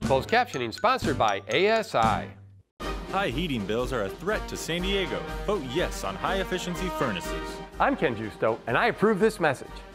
Closed captioning sponsored by ASI. High heating bills are a threat to San Diego. Vote yes on high efficiency furnaces. I'm Ken Justo, and I approve this message.